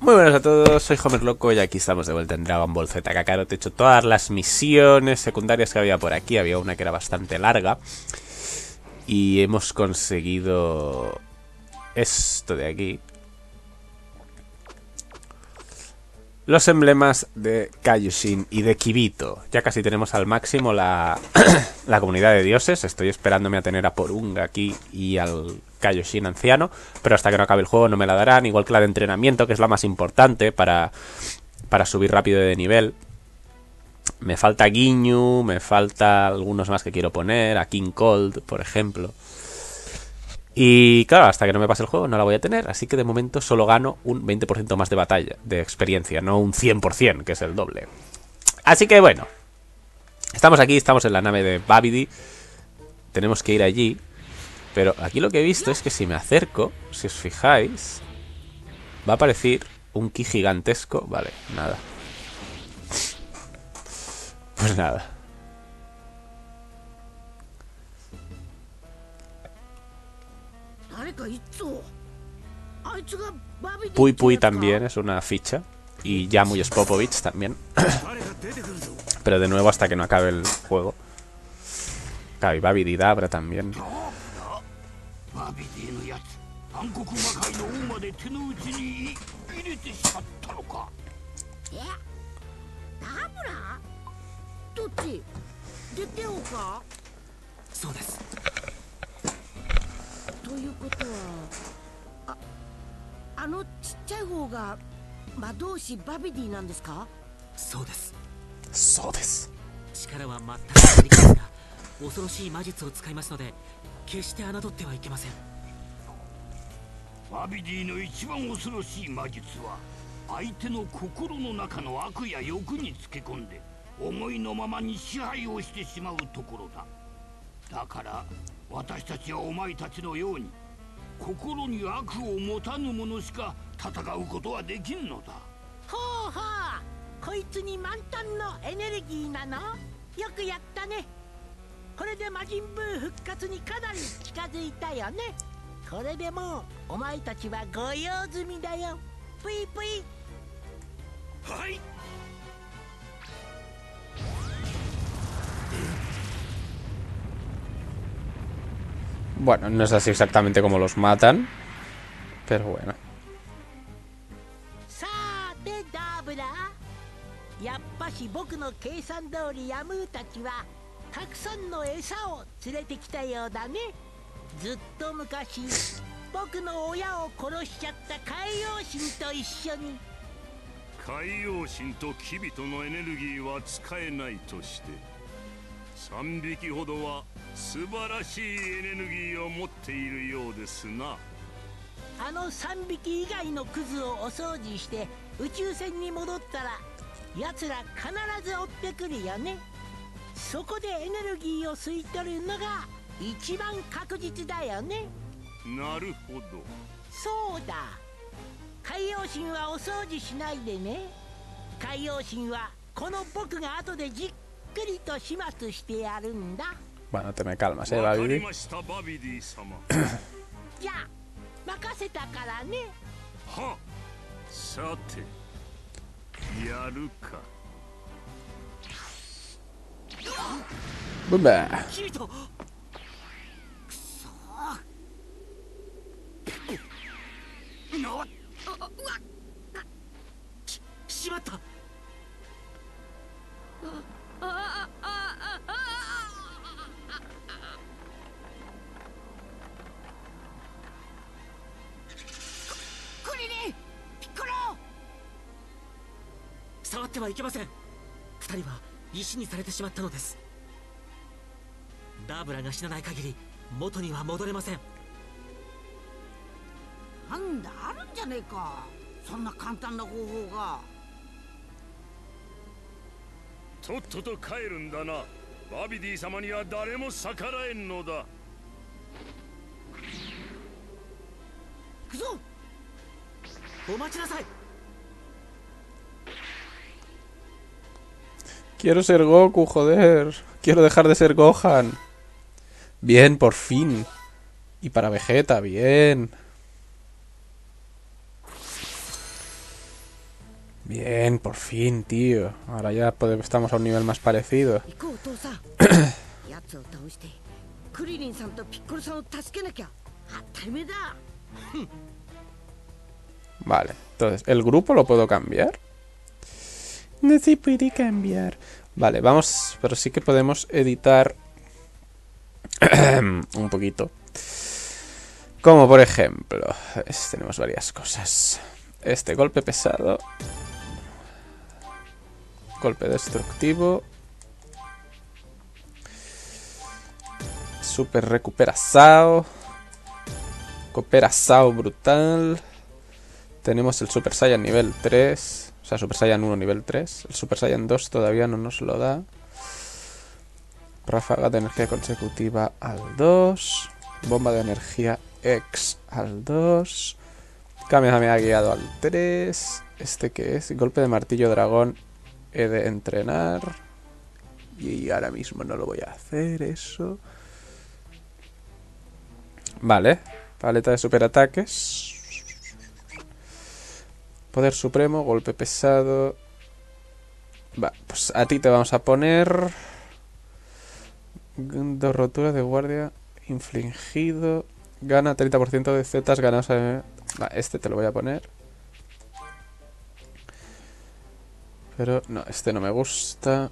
Muy buenas a todos, soy Homer Loco y aquí estamos de vuelta en Dragon Ball Z Kakarot. He hecho todas las misiones secundarias que había por aquí. Había una que era bastante larga y hemos conseguido esto de aquí. Los emblemas de Kaioshin y de Kibito. Ya casi tenemos al máximo la comunidad de dioses. Estoy esperándome a tener a Porunga aquí y al Kaioshin anciano, pero hasta que no acabe el juego no me la darán. Igual que la de entrenamiento, que es la más importante para subir rápido de nivel. Me falta Ginyu, me falta algunos más que quiero poner, a King Cold, por ejemplo. Y claro, hasta que no me pase el juego no la voy a tener, así que de momento solo gano un 20% más de batalla, de experiencia, no un 100%, que es el doble. Así que bueno, estamos aquí, estamos en la nave de Babidi. Tenemos que ir allí, pero aquí lo que he visto es que si me acerco, si os fijáis, va a aparecer un ki gigantesco. Vale, nada. Pues nada. Pui Pui también es una ficha. Y Yamu Spopovich también. Pero de nuevo hasta que no acabe el juego. Claro, y Babidi Dabra también. Bueno, no es así exactamente como los matan, pero bueno. Bueno, te me calmas, Babidi. ¡Bumba! Quiero ser Goku, joder. Quiero dejar de ser Gohan. Bien, por fin. Y para Vegeta, bien. Bien, por fin, tío. Ahora ya estamos a un nivel más parecido. Vale, entonces, ¿el grupo lo puedo cambiar? No se puede cambiar. Vale, vamos, pero sí que podemos editar un poquito. Como por ejemplo, tenemos varias cosas. Este golpe pesado. Golpe destructivo. Super recupera Sao. Coopera Sao brutal. Tenemos el Super Saiyan nivel 3. O sea, Super Saiyan 1 nivel 3. El Super Saiyan 2 todavía no nos lo da. Ráfaga de energía consecutiva al 2. Bomba de energía X al 2. Kamehameha guiado al 3. ¿Este qué es? Golpe de martillo dragón. He de entrenar. Y ahora mismo no lo voy a hacer eso. Vale. Paleta de superataques. Poder supremo, golpe pesado. Va, pues a ti te vamos a poner... Dos roturas de guardia infligido. Gana 30% de zetas ganados. Va, este te lo voy a poner. Pero no, este no me gusta.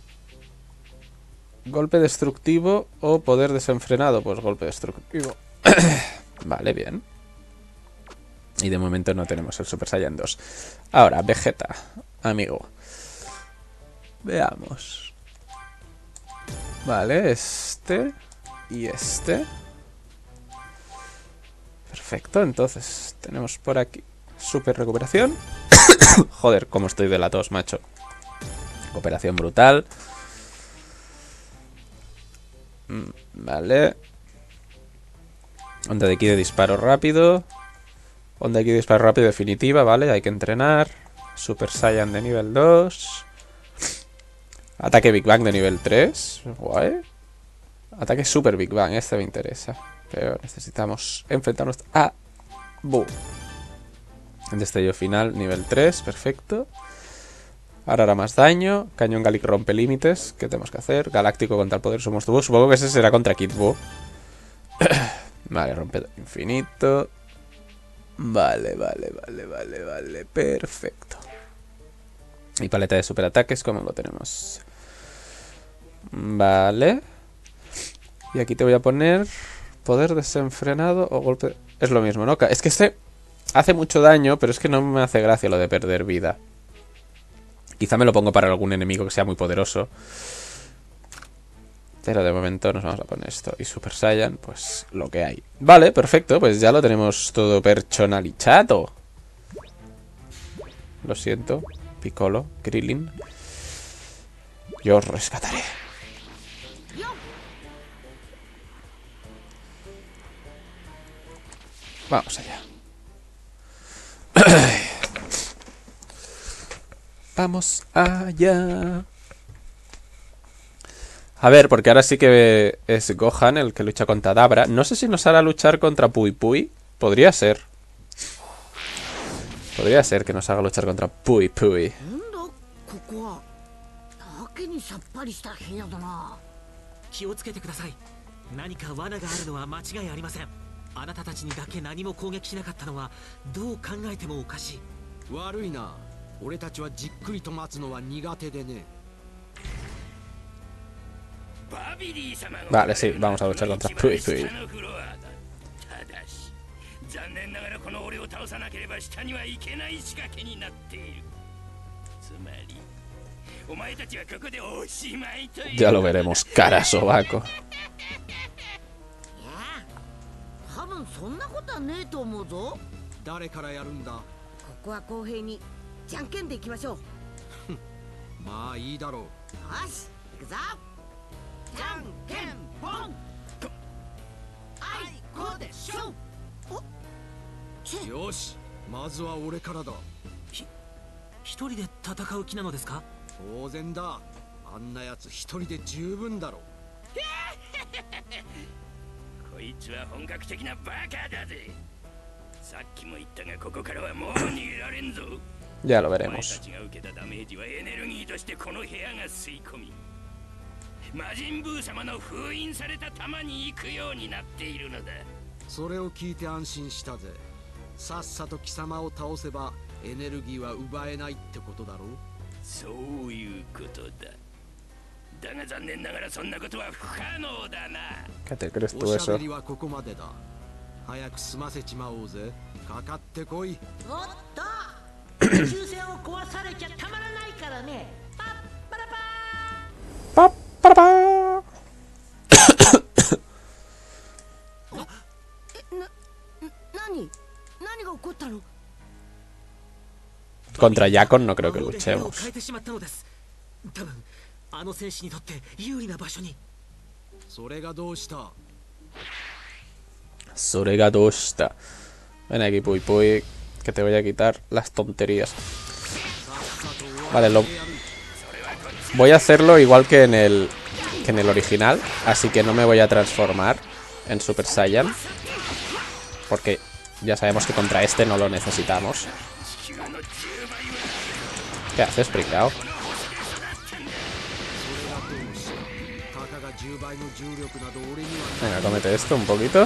Golpe destructivo o poder desenfrenado. Pues golpe destructivo. Vale, bien. Y de momento no tenemos el Super Saiyan 2. Ahora, Vegeta, amigo. Veamos. Vale, este y este. Perfecto, entonces tenemos por aquí super recuperación. Joder, cómo estoy de la tos, macho. Recuperación brutal. Vale. Onda de ki de disparo rápido. Onda de ki de disparo rápido definitiva, vale, hay que entrenar. Super Saiyan de nivel 2. Ataque Big Bang de nivel 3. Guay. Ataque Super Big Bang, este me interesa. Pero necesitamos enfrentarnos a Buu. Destello final, nivel 3, perfecto. Ahora hará más daño. Cañón Galic rompe límites. ¿Qué tenemos que hacer? Galáctico contra el poder sumo de Buu. Supongo que ese será contra Kid Buu. Vale, rompe infinito. Vale. Perfecto. Y paleta de superataques, ¿cómo lo tenemos? Vale. Y aquí te voy a poner poder desenfrenado o golpe... Es lo mismo, ¿no? Es que este hace mucho daño, pero es que no me hace gracia lo de perder vida. Quizá me lo pongo para algún enemigo que sea muy poderoso. Pero de momento nos vamos a poner esto. Y Super Saiyan, pues lo que hay. Vale, perfecto, pues ya lo tenemos todo personalizado. Lo siento, Piccolo, Krillin. Yo os rescataré. Vamos allá. Vamos allá. A ver, porque ahora sí que es Gohan el que lucha contra Dabra. No sé si nos hará luchar contra Pui Pui. Podría ser. Podría ser que nos haga luchar contra Pui Pui. Vale, sí, vamos a luchar contra Pui Pui. Ya lo veremos, cara sobaco. Ya lo veremos. ¿Qué te crees tú eso? Pa, para, pa. Contra Yakon no creo que luchemos. Soregadoshita. Ven aquí, Pui Pui, que te voy a quitar las tonterías. Vale, voy a hacerlo igual que en el original, así que no me voy a transformar en Super Saiyan, porque ya sabemos que contra este no lo necesitamos. ¿Qué haces, pringao? Venga, cómete esto un poquito.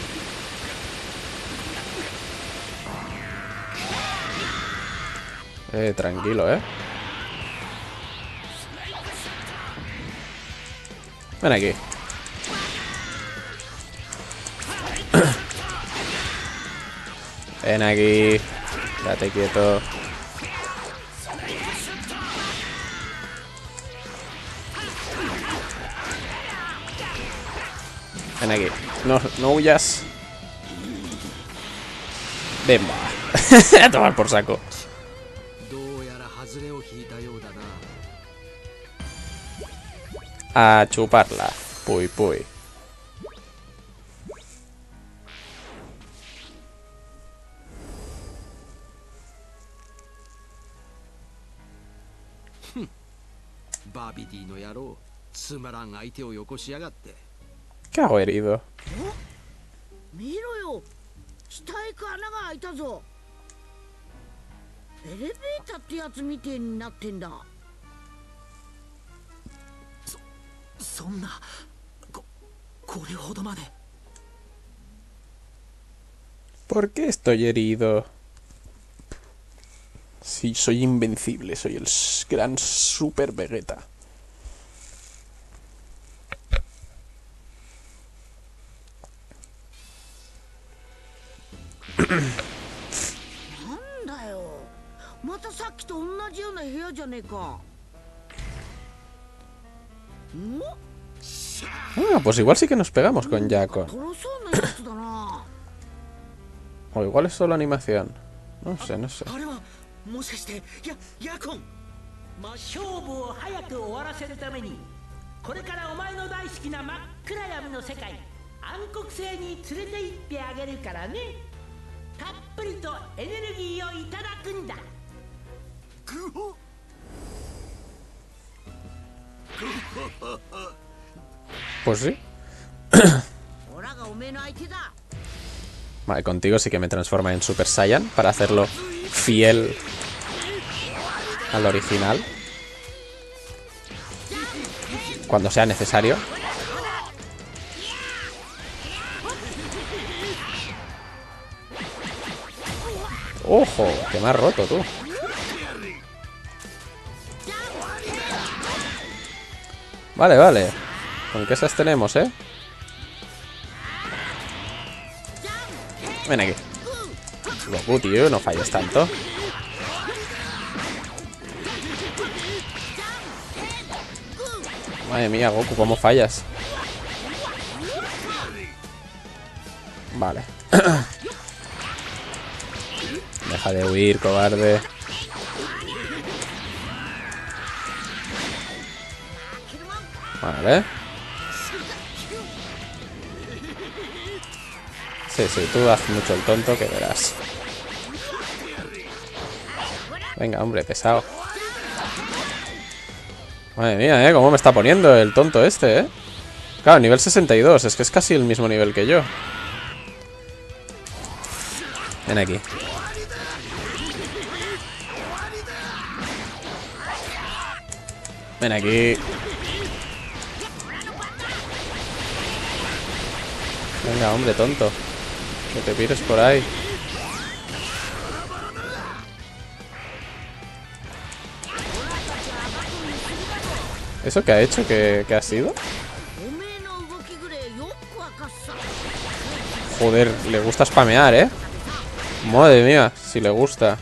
Tranquilo, Ven aquí. Ven aquí. Date quieto. Ven aquí. No huyas. Ven, va. A tomar por saco. A chuparla. Pui Pui. ¿Qué hago herido? ¿Por qué estoy herido? Sí, soy invencible, soy el gran Super Vegeta. Ah, pues igual sí que nos pegamos con Yakon. O igual es solo animación. No sé, no sé. Pues sí. Vale, contigo sí que me transforma en Super Saiyan para hacerlo fiel al original cuando sea necesario. ¡Ojo! Que me has roto, tú. Vale, vale. ¿Con qué esas tenemos, Ven aquí. Goku, tío, no falles tanto. Madre mía, Goku, ¿cómo fallas? Vale. Deja de huir, cobarde. Vale. Sí, sí, tú haces mucho el tonto que verás. Venga, hombre, pesado. Madre mía, cómo me está poniendo el tonto este, Claro, nivel 62, es que es casi el mismo nivel que yo. Ven aquí. Ven aquí. Venga, hombre, tonto. Que te pires por ahí. ¿Eso qué ha hecho? ¿Qué ha sido? Joder, le gusta spamear, ¿eh? Madre mía, si le gusta.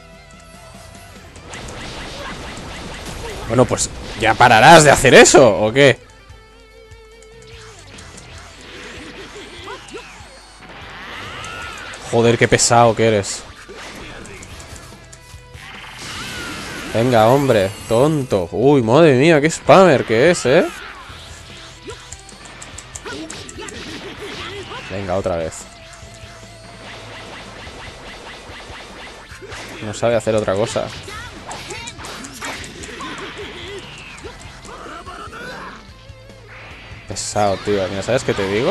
Bueno, pues ¿ya pararás de hacer eso o qué? Joder, qué pesado que eres. Venga, hombre, tonto. Uy, madre mía, qué spammer que es, ¿eh? Venga, otra vez. No sabe hacer otra cosa. Pesado, tío. Mira, ¿sabes qué te digo?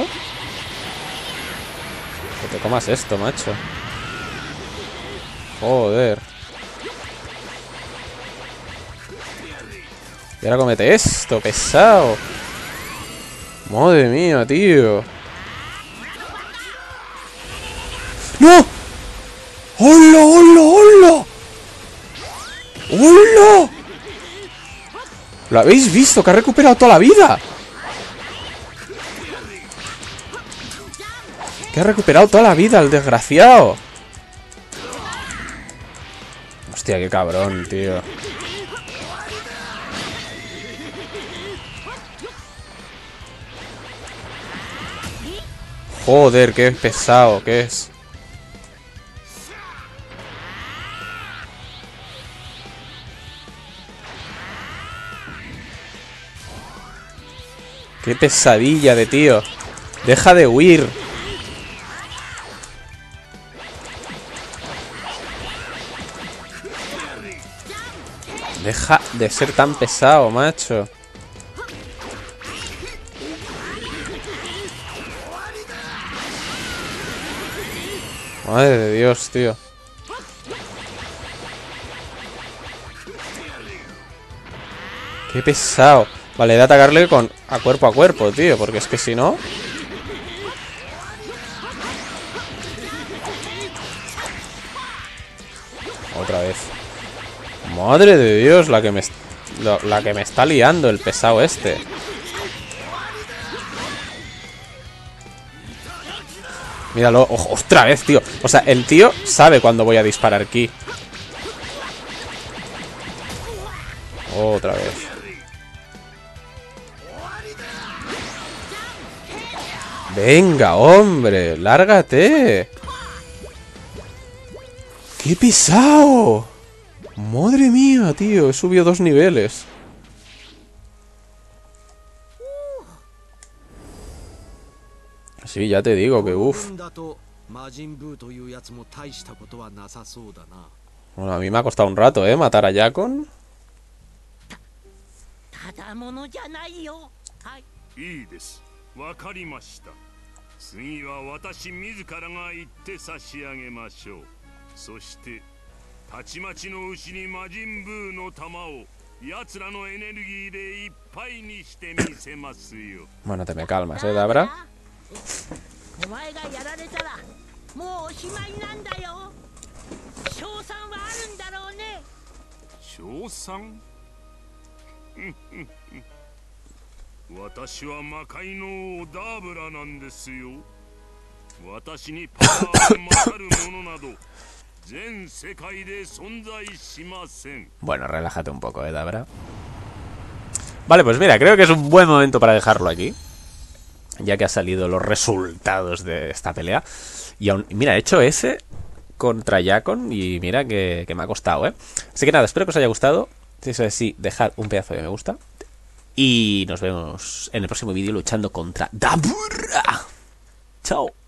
Que te comas esto, macho. Joder. Y ahora comete esto, pesado. Madre mía, tío. ¡No! ¡Hola, hola, hola! ¡Hola! ¿Lo habéis visto? Que ha recuperado toda la vida. Que ha recuperado toda la vida, el desgraciado. Hostia, qué cabrón, tío. Joder, qué pesado que es. Qué pesadilla de tío. Deja de huir. Deja de ser tan pesado, macho. Madre de Dios, tío. Qué pesado. Vale, he de atacarle con a cuerpo, tío. Porque es que si no... Otra vez. Madre de Dios, la que me está liando el pesado este. Míralo, ojo, otra vez, tío. O sea, el tío sabe cuándo voy a disparar aquí. Otra vez. Venga, hombre, lárgate. ¡Qué pesado! Madre mía, tío, he subido 2 niveles. Sí, ya te digo que uff. Bueno, a mí me ha costado un rato, matar a Yakon. Bueno, te me calmas, Dabra. Bueno, relájate un poco, Dabra. Vale, pues mira, creo que es un buen momento para dejarlo aquí. Ya que han salido los resultados de esta pelea. Y aún, mira, he hecho ese contra Yakon y mira que me ha costado, Así que nada, espero que os haya gustado. Si es así, dejad un pedazo de me gusta. Y nos vemos en el próximo vídeo luchando contra Dabra. Chao.